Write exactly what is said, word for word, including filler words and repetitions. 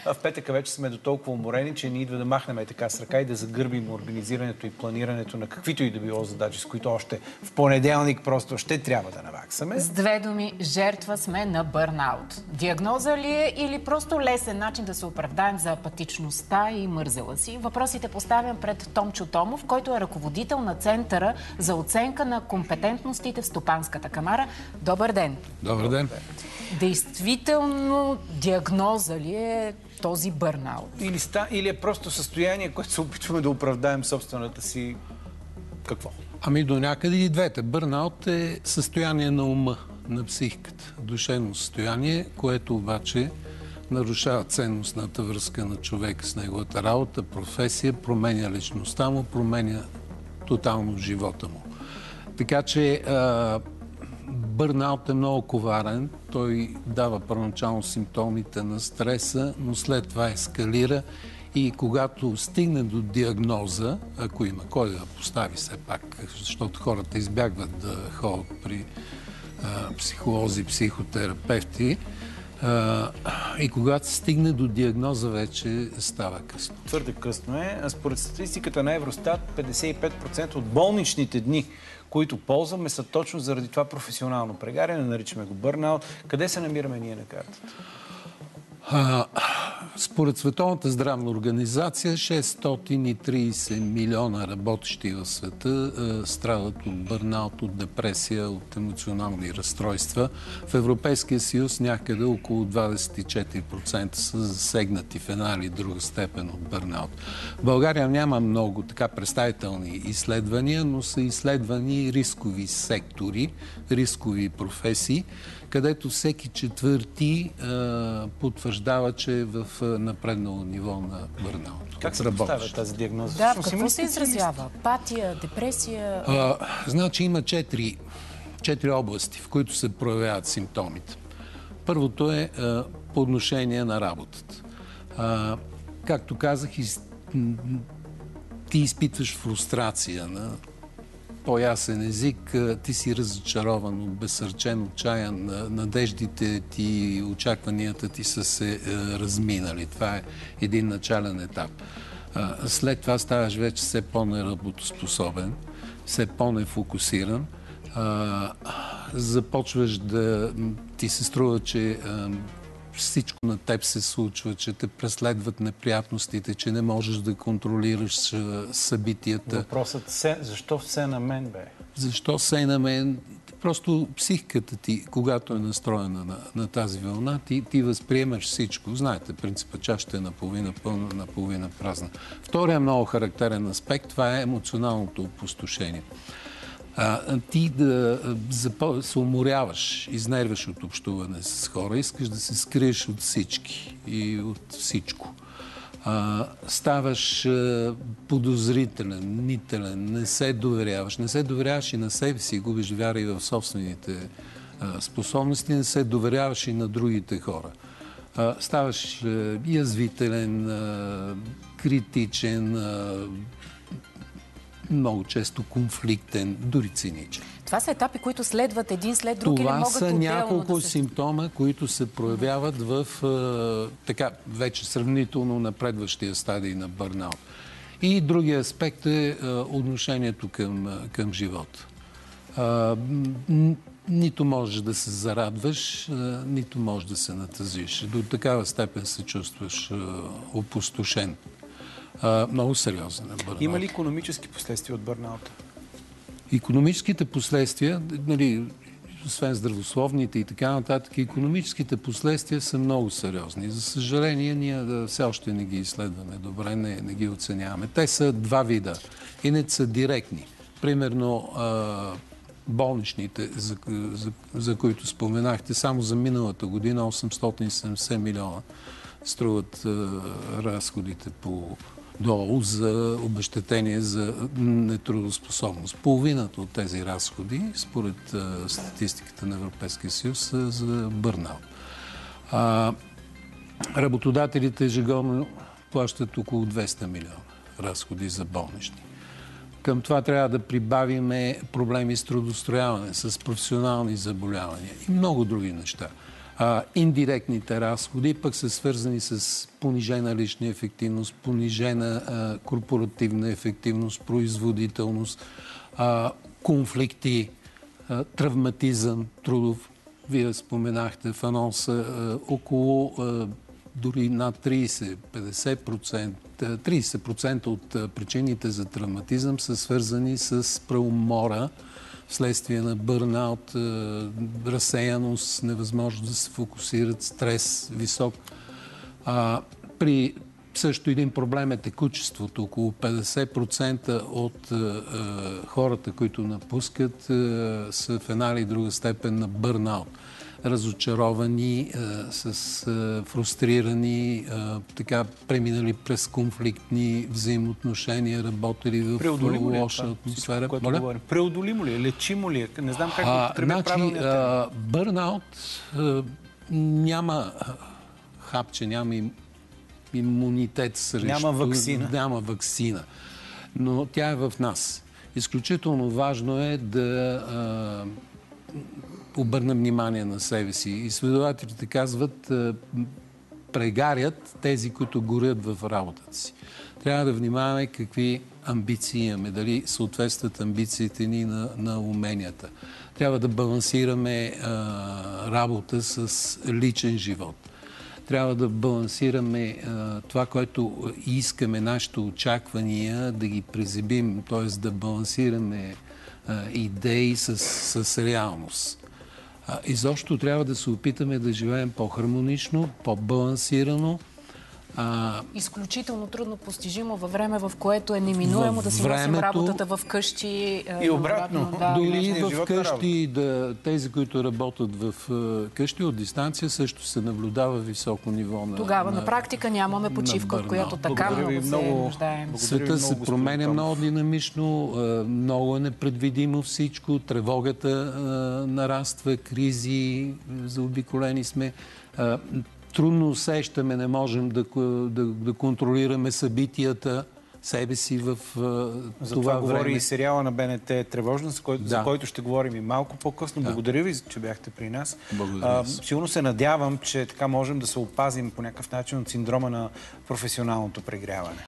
В петъка вече сме до толкова уморени, че ни идва да махнем така с ръка и да загърбим организирането и планирането на каквито и да било задачи, с които още в понеделник просто ще трябва да наваксаме. С две думи, жертва сме на бърнаут. Диагноза ли е или просто лесен начин да се оправдаем за апатичността и мързела си? Въпросите поставям пред Томчо Томов, който е ръководител на Центъра за оценка на компетентностите в Стопанската камара. Добър ден! Добър ден! Действително диагноза ли е този бърнаут? Или, ста, или е просто състояние, което се опитваме да оправдаем собствената си... Какво? Ами до някъде и двете. Бърнаут е състояние на ума, на психиката. Душевно състояние, което обаче нарушава ценностната връзка на човека с неговата работа, професия, променя личността му, променя тотално живота му. Така че бърнаут е много коварен. Той дава първоначално симптомите на стреса, но след това ескалира и когато стигне до диагноза, ако има кой да постави все пак, защото хората избягват да ходят при а, психолози, психотерапевти, а, и когато стигне до диагноза, вече става късно. Твърде късно е. Според статистиката на Евростат, петдесет и пет процента от болничните дни, които ползваме, са точно заради това професионално прегаряне, наричаме го бърнаут. Къде се намираме ние на картата? А, според Световната здравна организация, шестстотин и трийсет милиона работещи в света а, страдат от бърнаут, от депресия, от емоционални разстройства. В Европейския съюз някъде около двадесет и четири процента са засегнати в една или друга степен от бърнаут. В България няма много така представителни изследвания, но са изследвани рискови сектори, рискови професии, където всеки четвърти а, потвърждава, че е в напреднало ниво на бърнаут. Как се поставя тази диагноза? Да, в какво се изразява? Апатия, депресия? А, значи има четири, четири области, в които се проявяват симптомите. Първото е а, по отношение на работата. А, както казах, из... ти изпитваш фрустрация на по-ясен език, ти си разочарован, обезсърчен, отчаян, надеждите ти, очакванията ти са се разминали. Това е един начален етап. След това ставаш вече все по-неработоспособен, все по-нефокусиран. Започваш да ти се струва, че всичко на теб се случва, че те преследват неприятностите, че не можеш да контролираш събитията. Въпросът се, защо все на мен, бе? Защо все на мен? Просто психиката ти, когато е настроена на, на тази вълна, ти, ти възприемаш всичко. Знаете, принципът чашата е наполовина пълна, наполовина празна. Втория много характерен аспект, това е емоционалното опустошение. А, ти да запо... се уморяваш, изнерваш от общуване с хора, искаш да се скриеш от всички и от всичко. А, ставаш а, подозрителен, нителен, не се доверяваш. Не се доверяваш и на себе си, губиш вяра и в собствените а, способности, не се доверяваш и на другите хора. А, ставаш а, язвителен, а, критичен, а, много често конфликтен, дори циничен. Това са етапи, които следват един след друг или могат отделно да се... Това са няколко симптома, които се проявяват в е, така вече сравнително напредващия стадий на бърнаут. И другия аспект е, е отношението към, към живота. Е, нито можеш да се зарадваш, е, нито можеш да се натъзиш. До такава степен се чувстваш е, опустошен. Uh, много сериозен е бърнаут. Има ли икономически последствия от бърнаута? Икономическите последствия, нали, освен здравословните и така нататък, икономическите последствия са много сериозни. За съжаление, ние да, все още не ги изследваме добре, не, не ги оценяваме. Те са два вида. Едните са директни. Примерно uh, болничните, за, за, за които споменахте, само за миналата година осемстотин и седемдесет милиона струват uh, разходите по долу за обезщетение за нетрудоспособност. Половината от тези разходи, според а, статистиката на Европейския съюз, са за бърнаут. А, работодателите ежегодно плащат около двеста милиона разходи за болнични. Към това трябва да прибавиме проблеми с трудострояване, с професионални заболявания и много други неща. А, индиректните разходи пък са свързани с понижена лична ефективност, понижена а, корпоративна ефективност, производителност, а, конфликти, а, травматизъм трудов. Вие споменахте в анонса а, около а, дори над трийсет-петдесет процента, трийсет процента от а, причините за травматизъм са свързани с преумора, вследствие на бърнаут, разсеяност, невъзможност да се фокусират, стрес висок. А, при също един проблем е текучеството. Около петдесет процента от а, хората, които напускат, а, са в една или друга степен на бърнаут. Разочаровани, а, с а, фрустрирани, а, така преминали през конфликтни взаимоотношения, работили в лоша атмосфера. Преодолимо ли е? Лечимо ли е? Не знам как да потребя значи, правилния термин. Бърнаут а, няма хапче, няма им, имунитет срещу... Няма ваксина. Няма ваксина. Но тя е в нас. Изключително важно е да а, обърнем внимание на себе си. Изследователите казват, прегарят тези, които горят в работата си. Трябва да внимаваме какви амбиции имаме, дали съответстват амбициите ни на, на уменията. Трябва да балансираме а, работа с личен живот. Трябва да балансираме а, това, което искаме, нашите очаквания, да ги приземим, т.е. да балансираме а, идеи с, с реалност. Изобщо трябва да се опитаме да живеем по-хармонично, по-балансирано. А... Изключително трудно постижимо във време, в което е неминуемо да си времето... носим работата в къщи. И обратно. Да. Дори в къщи, да, тези, които работят в къщи от дистанция, също се наблюдава високо ниво на... Тогава на, на практика нямаме почивка, от която така много се нуждаем. Света се променя много динамично, много е непредвидимо всичко, тревогата нараства, кризи, заобиколени сме. Трудно усещаме, не можем да, да, да контролираме събитията, себе си в за това, това време. Говори и сериала на БНТ "Тревожност", за който, да. за който ще говорим и малко по-късно. Да. Благодаря ви, че бяхте при нас. Благодаря. А, силно се надявам, че така можем да се опазим по някакъв начин от синдрома на професионалното прегряване.